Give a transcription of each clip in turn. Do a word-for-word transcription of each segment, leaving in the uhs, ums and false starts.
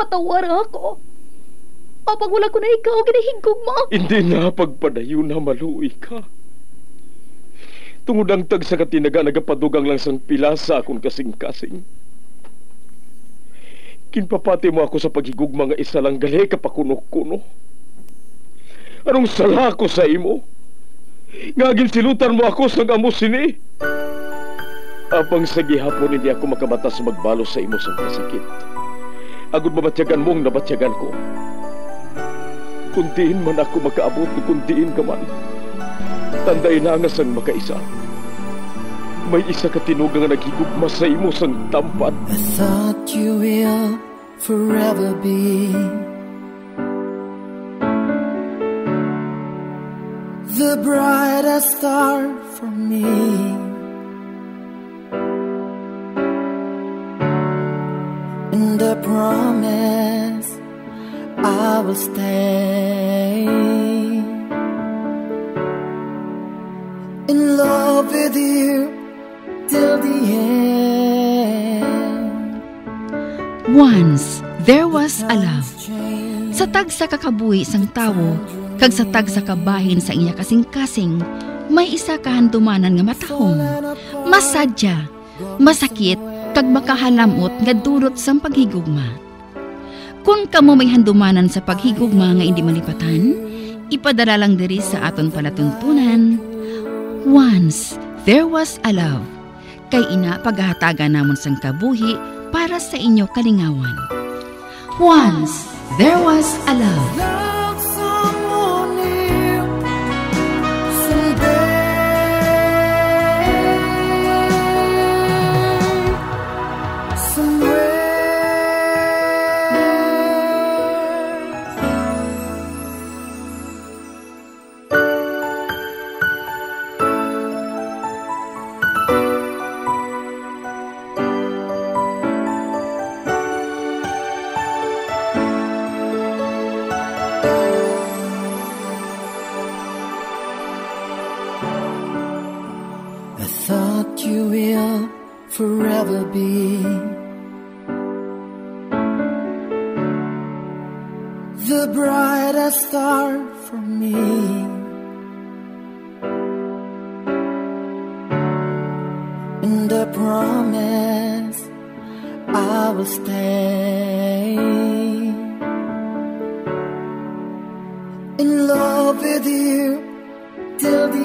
patawar ako. Apag wala ko na ikaw, ginahigog mo. Hindi na pagpadayo na maluoy ka. Tungod ang tag sa katinaga nagapadugang lang sang pilasa akong kasing-kasing. Kinpapati mo ako sa paghigug mga isa lang gali kapakuno-kuno. Anong sala ko sa imo? Ngagin silutan mo ako sang amo sini. Apang sa gihapon hindi ako makabatas magbalo sa imo sang kasakit. Agud mabatyagan mong nabatyagan ko. Kundiin man ako makaabot, kundiin ka man. Tanday na nga sang makaisa. May isa ka tinugang nga naghigugma sa imo sang tampad. I thought you will forever be the brightest star for me. And I promise I will stay in love with you till the end. Once there was a love. Sa tag sa kakabuhi sang tawo, kag sa tag sa kabahin sa iya kasing-kasing, may isa kahandumanan nga matahong, masadya, masakit, kag makahalamot nga durot sang paghigugma. Kung kamo may handumanan sa paghigugma nga hindi malipatan, ipadala lang diri sa aton palatuntunan. Once there was a love. Kay ina paghahatagan namon sang kabuhi para sa inyo kalingawan. Once there was a love. Forever be the brightest star for me. And I promise I will stay in love with you till the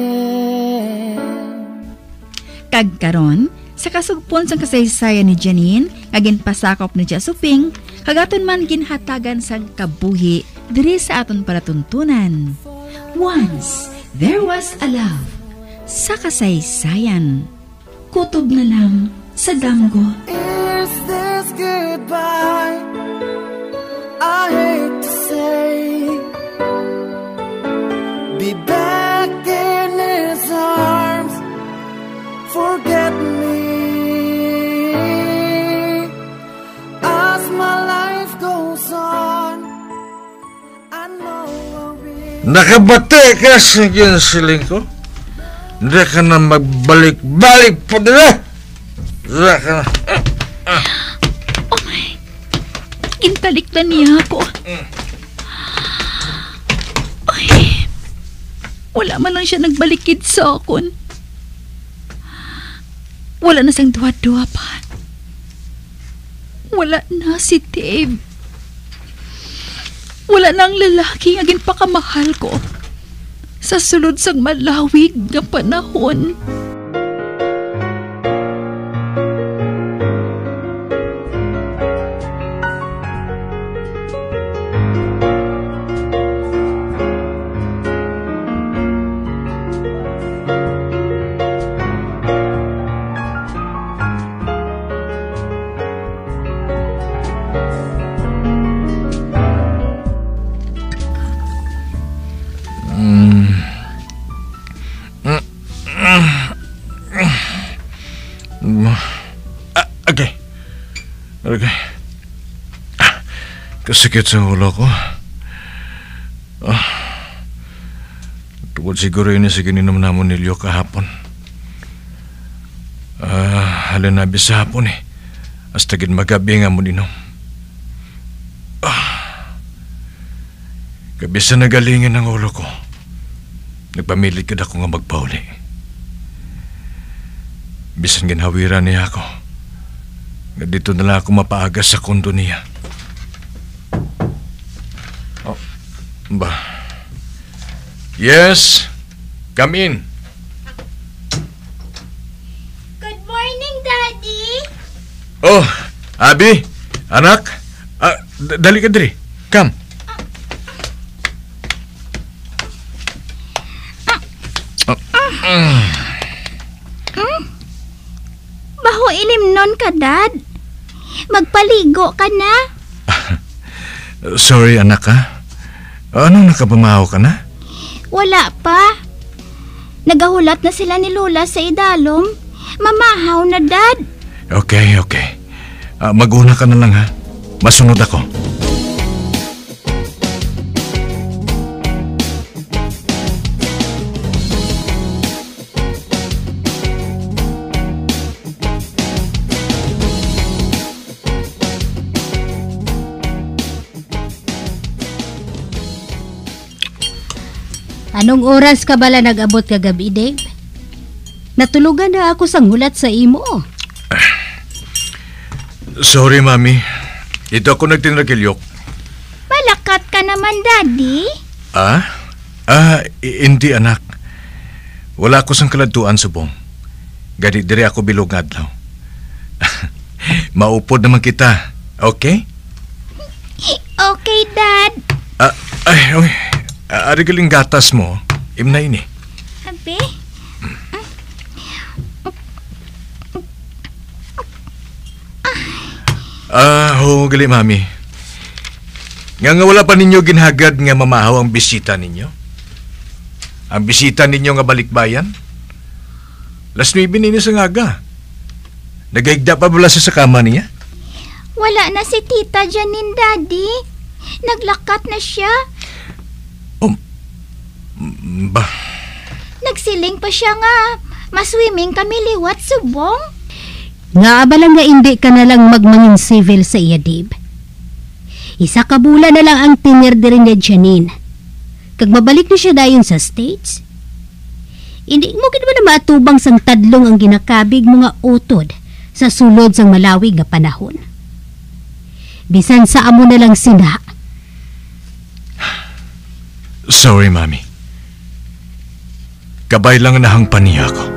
end. Kagkaron sa kasugpon sang kasaysayan ni Janine, agin pasakop ni Jasuping, kagaton man ginhatagan sang kabuhi diri sa aton palatuntunan. Once there was a love. Sa kasaysayan, kutob na lang sa damgo. Is this goodbye? I hate to say, be back in his arms, forget me. Nakabate ka sa ginasiling ko? Hindi ka na magbalik-balik pa nila? Hindi ka na... Oh my... Intalik na niya ako. Ay... Wala man lang siya nagbalikid sa akon. Wala na siyang duwa-duwa pa. Wala na si Dave. Wala nang lalaki nga ginpakamahal ko sa sulod sang malawig nga panahon. Okay. Kasakit sa ulo ko. Ah. Tungkol siguro yun sa gininom namon nilyo kahapon. Ah, halin na sa hapon eh. Hasta gid magabi nga mo ninom. Kabisa nagalingin ang ulo ko. Nagpamilit ka ako nga magpauli. Bisan ginhawiran niya ako. Nga dito na lang ako mapaaga sa kondo niya. Oh, ba? Yes, come in. Good morning, Daddy. Oh, Abi, anak, ah, d- dali ka diri. Come. Baho ilimnon ka, Dad. Magpaligo ka na. Sorry, anak, ha? Ano, nakapamahaw ka na? Wala pa. Nagahulat na sila ni Lola sa idalom. Mamahaw na, Dad. Okay, okay. Ah, mag-una ka na lang, ha? Masunod ako. Anong oras ka bala nag-abot kagabi, Dave? Natulugan na ako sang hulat sa imo. Sorry, Mami. Ito ako nagtinragilyok. Malakat ka naman, Daddy. Ah? Ah, i- hindi, anak. Wala ko sang kaladtuan, subong. Gadi dire ako bilog nga adlaw. Maupod naman kita, okay? Okay, Dad. Ah, ay, oy. Ah, ari galing gatas mo. Imna ini. Abi? Ah, ho, gali, Mami. Nga nga wala pa ninyo ginhagad nga mamahaw ang bisita ninyo? Ang bisita ninyo nga balikbayan? Las nuibe ninyo sa ngaga. Nagaigda pa bala sa kama niya? Wala na si Tita Janine, Daddy. Naglakat na siya. Mm, Ba? Nagsiling pa siya nga. Maswimming kami liwat, subong. Nga abala nga hindi ka na lang magmangin civil sa iya, Dave. Isa ka bula na lang ang tinir diri ni Janine. Kag mabalik na siya dayon sa States. Hindi mo gid ba na maatubang sang tadlong ang ginakabig mga utod sa sulod sang malawig nga panahon. Bisan sa amo na lang sina. Sorry, Mami. Kabay lang nahangpan niya ako.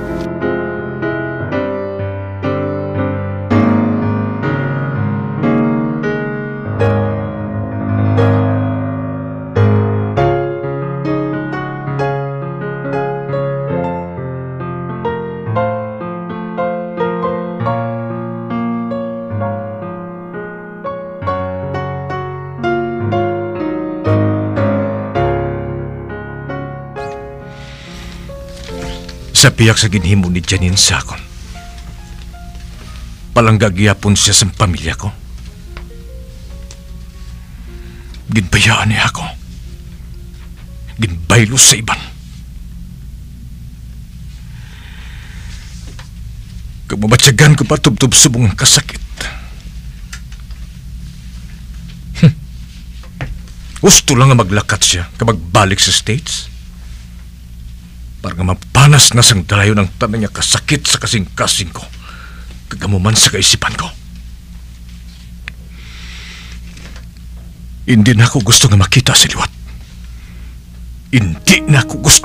Sa piyak sa ginhimo ni Janine Sakon. Palanggagiyapon siya sa pamilya ko. Ginbayaan niya ako. Ginbaylo sa iban. Kag mabatsyagan ko pa tubtub subong ang kasakit. Hm. Gusto lang nga maglakat siya kapag balik sa States. Para nga mapanas na sang dalayo ng tanang niya kasakit sa kasing-kasing ko. Kagamuman sa kaisipan ko. Hindi na ako gusto nga makita si Liwat. Hindi na ako gusto.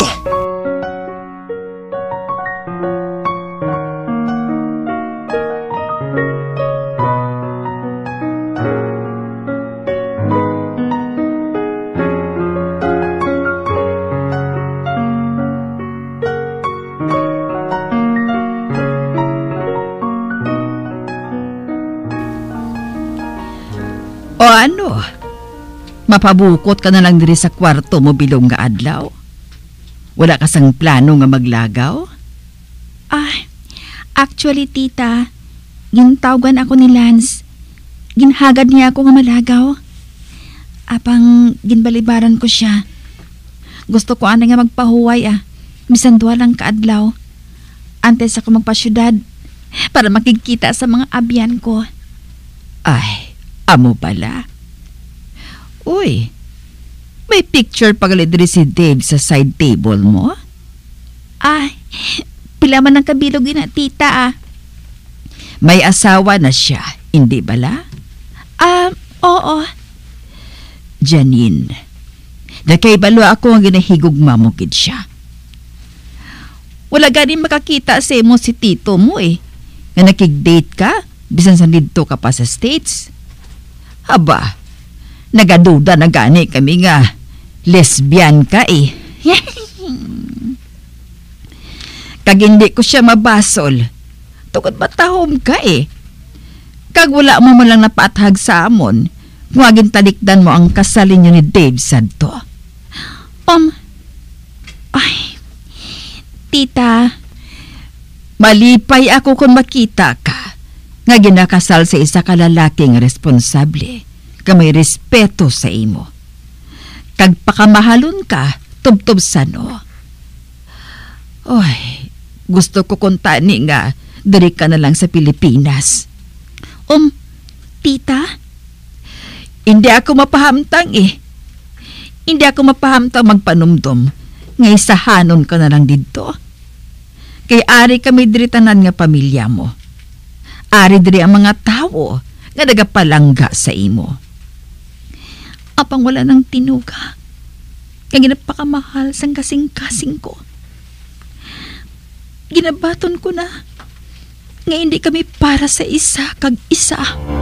O ano? Mapabukot ka na lang diri sa kwarto mo bilong nga adlaw? Wala ka sang plano nga maglagaw? Ah, actually, Tita, gintawgan ako ni Lance. Ginhagad niya ako nga malagaw. Apang ginbalibaran ko siya. Gusto ko ana nga magpahuway ah. Bisan duha lang kaadlaw. Antes ako magpasyudad para makikita sa mga abyan ko. Ay, amo pala. Uy, May picture pagalidri si Dave sa side table mo? Ay, pila man ang kabilog na tita ah. May asawa na siya, hindi bala? Ah, oo. Janine, nakaibalo ako ang ginahigugma mo kid siya. Wala ganing makakita sa imo si tito mo eh. Nga nakig-date ka, bisan sa dito ka pa sa States. Aba, nagaduda na gani kami nga lesbian ka eh. Kag hindi ko siya mabasol. Tukod matahom ka eh. Kag wala mo man lang napaathag sa amon, kung aging talikdan mo ang kasalin niyo ni Dave sadto. Um, ay, tita, malipay ako kung makita ka nga ginakasal sa isa ka lalaking responsable, ka may respeto sa imo. Kag pakamahalon ka, tubtob sa no. Oy, gusto ko kuntani nga, dari ka na lang sa Pilipinas. Um, tita, hindi ako mapahamtang eh. Hindi ako mapahamtang magpanumdum, nga isahanon ka na lang dito. Kay ari kami diri tanan nga pamilya mo. Ari diri ang mga tao nga nagapalangga sa imo. Apang wala nang tinuga, kaya ginapakamahal sang kasing-kasing ko. Ginabaton ko na nga hindi kami para sa isa kag isa.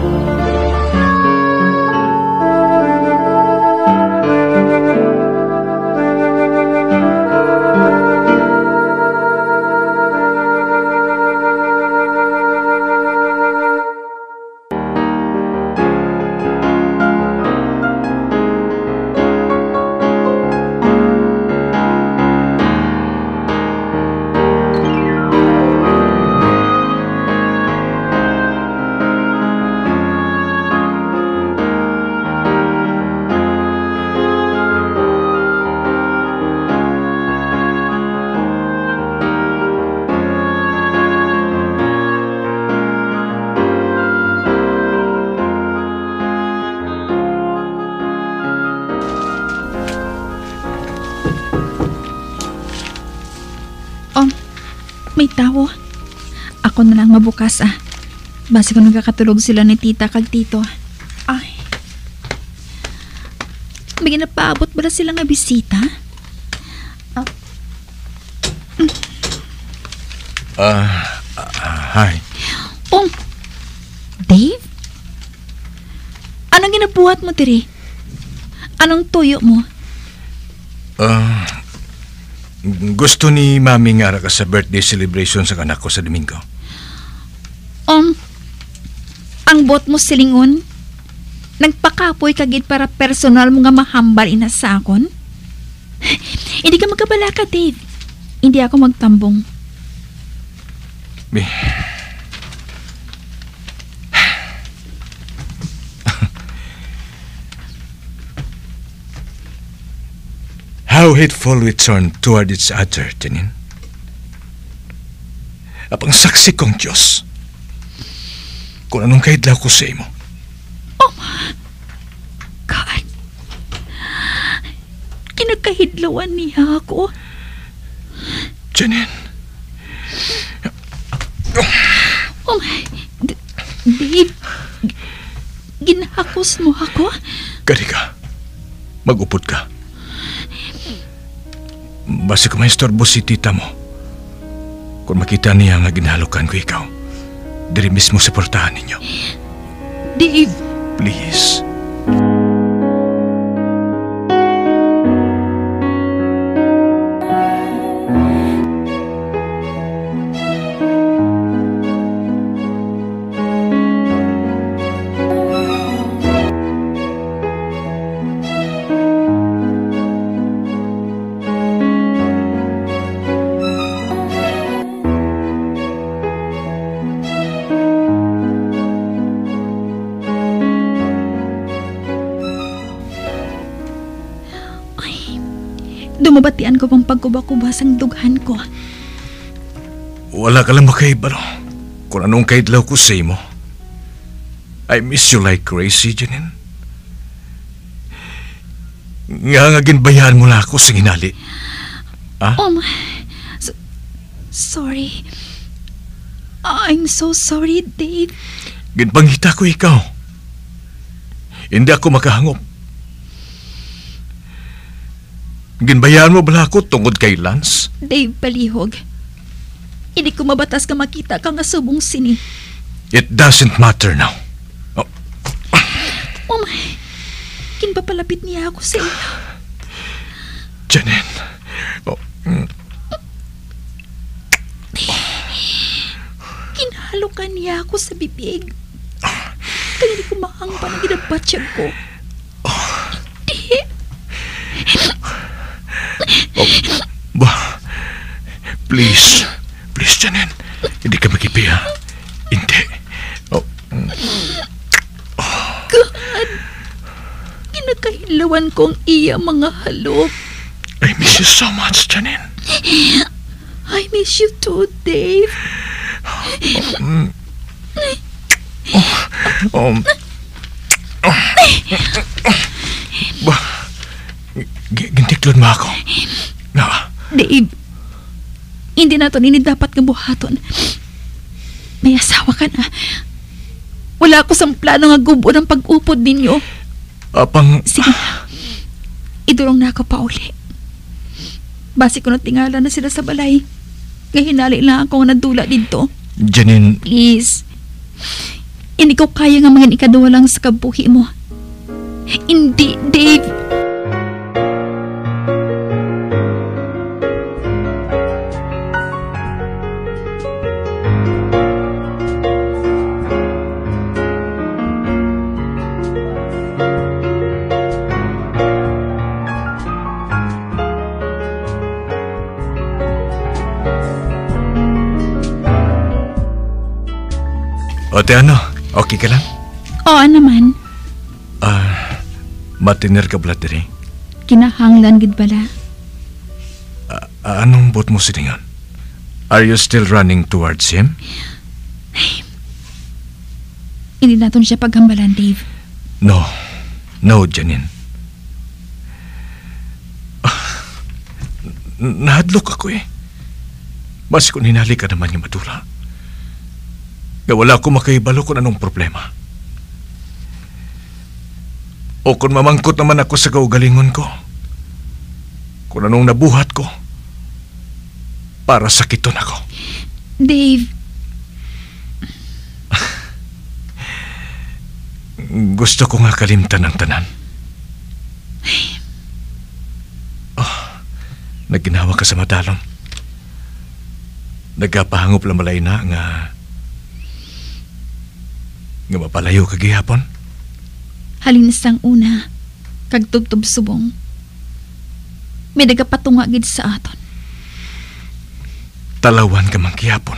May tao. Ako na lang mabukas ah. Basi kung nagkakatulog sila ni tita kag tito. Ay. May ginapaabot ba na sila nga bisita? Ah. Uh, uh, hi. Oh, Dave? Anong ginabuhat mo, Tiri? Anong tuyo mo? Uh, gusto ni Mami nga ka sa birthday celebration sa anak ko sa Domingo. Um, ang bot mo silingon? Nagpakapoy kagid para personal mo nga mahambal ina sa akon? Hindi ka magkabalaka, Dave. Hindi ako magtambong. Be. How hateful we turn toward each other, Janine. Apang saksi kong Diyos kung anong kaidlaw ko sa imo. Oh my God. Kinakahidlawan niya ako. Janine. Oh my... D- Dave, ginahakos mo ako? Kari ka. Mag-upod ka. Basi kung may istorbo si tita mo, kung makita niya nga ginahalukan ko ikaw, diri mismo sa portahan ninyo. Dave. Please. Dumabatian ko pang pagkubakubas ang dughan ko. Wala ka lang makaibalo kung anong kaidlaw ko sa imo. I miss you like crazy, Janine. Nga nga ginbayaan mo na ako sa ginali. Ah? Um, so- sorry. I'm so sorry, Dave. Ginpangita ko ikaw. Hindi ako makahangop. Ginbayaan mo bala ako tungod kay Lance? Dave, palihog. Hindi ko mabatas ka makita ka nga subong sini. It doesn't matter now. Oh, Um, kinpapalapit niya ako sa iyo. Janine. Oh, mm, Kinahalokan niya ako sa bibig. Kaya hindi ko mahangpa na ginabatyag ko. Hindi. oh, bah, please. Please, Janine. Hindi ka magipiya. Hindi. Oh, mm, God! Kinakahilawan kong iya mga halok. I miss you so much, Janine. I miss you too, Dave. Mm. Oh, um, oh, bah, g- gintiklod mo ako. Na, Dave, hindi na ito nini dapat nga buhaton. May asawa ka na. Wala ako sa plano nga gubo ng pag-upod ninyo. apang... Sige na. Idurong na ako pa uli. Basi ko na tingala na sila sa balay. Nga hinali lang ako nga nadula dito. Janine, Please. Hindi ko kaya nga mga ikaduwa lang sa kabuhi mo. Hindi, Dave. o te ano, okay ka lang? Oo naman. Ah, matiner ka pala diri. Kinahanglan gid bala. Ah, anong bot mo siningan? Are you still running towards him? Hindi naton siya paghambalan, Dave. No. No, Janine. Ah, n- nahadlok ako eh. Basi kung hinali ka naman yung madula. Nga wala ko makaibalo kung anong problema. O kung mamangkot naman ako sa kaugalingon ko, kung anong nabuhat ko, para sakiton ako. Dave, Gusto ko nga kalimtan ang tanan. Oh, naginawa ka sa madalom. Nagapahangop lang malay na nga nga mapalayo ka gihapon. halin sang una, kag tubtub subong. May nagapatunga gid sa aton. Talawan ka man gihapon.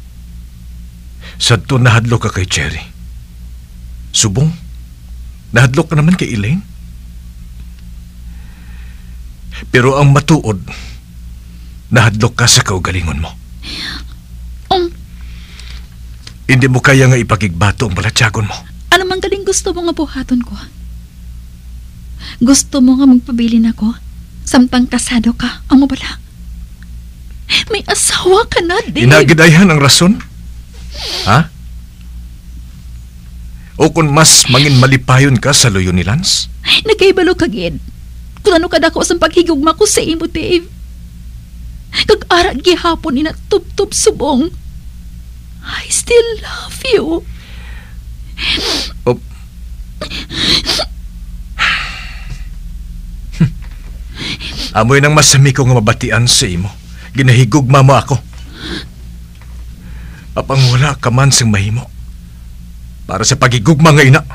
Sadto nahadlok ka kay Cherry. Subong, nahadlok ka naman kay Elaine. Pero ang matuod, nahadlok ka sa kaugalingon mo. Um, Hindi mo kaya nga ipakigbato ang balatyagon mo. ano man galing gusto mo nga buhaton ko? Gusto mo nga magpabilin ako? Samtang kasado ka, ang mabala. May asawa ka na, Dave. Inagidayhan ang rason? Ha? O kung mas mangin malipayon ka sa luyo ni Lance? Nagkaibalo kagid. Kung ano kadako sa paghigugma ko sa imo, Dave. Kag-ara gihapon ina tub-tub subong. I still love you. O... Amoy nang masami ko nga mabatian sa imo. Ginahigugma mo ako. Apang wala ka man sang mahimo. Para sa pagigugma nga ina.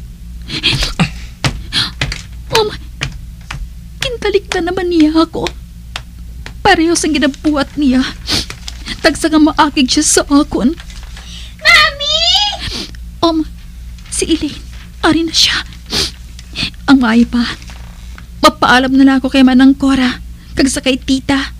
Um, kintalik na naman niya ako. Pareho sa ginabuhat niya. Tagsa nga maakig siya sa akon. Mami! Um, si Elaine, ari na siya. Ang maayo pa, mapaalam na lang ako kay Manang Cora, kag sa kay tita.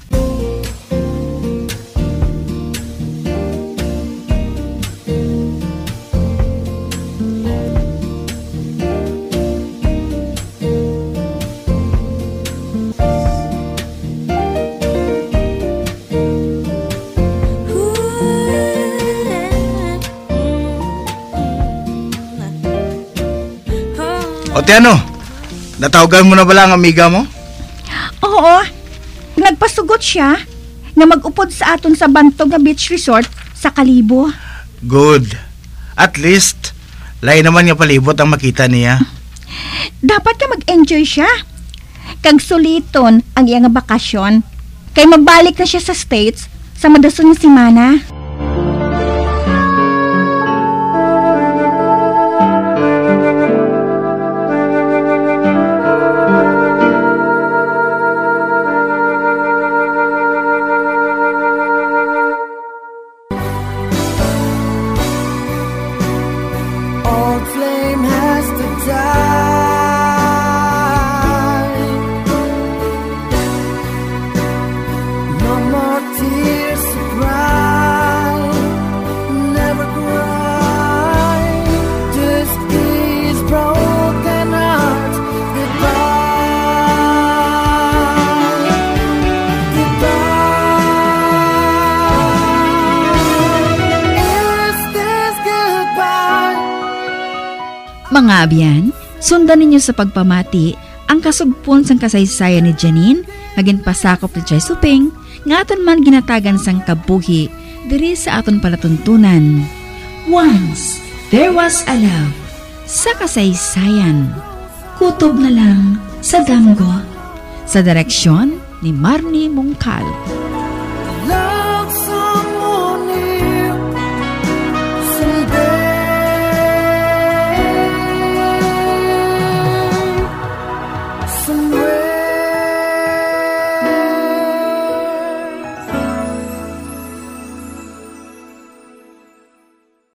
O Tiano, natawagan mo na ba lang ang amiga mo? Oo, nagpasugot siya na mag-upod sa aton sa Bantog nga beach resort sa Kalibo. Good. At least, lain naman nga palibot ang makita niya. Dapat ka mag-enjoy siya. Kag suliton ang iyang bakasyon. Kay magbalik na siya sa States sa madason nga semana. Old flame has to die. No more tears to cry. Never cry. Just these broken hearts goodbye. Goodbye. Is this goodbye? Mga abyan, sundan ninyo sa pagpamati ang kasugpon sang kasaysayan ni Janine, agin pasakop ni Chay Suping, nga aton man ginatagan sang kabuhi, diri sa aton palatuntunan. Once, there was a love. Sa kasaysayan, kutob na lang sa damgo. Sa direksyon ni Marnie Mongcal.